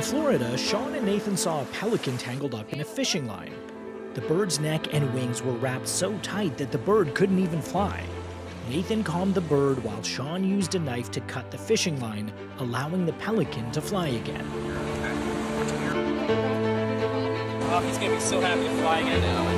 Florida, Sean and Nathan saw a pelican tangled up in a fishing line. The bird's neck and wings were wrapped so tight that the bird couldn't even fly. Nathan calmed the bird while Sean used a knife to cut the fishing line, allowing the pelican to fly again. Oh, he's gonna be so happy to fly again now.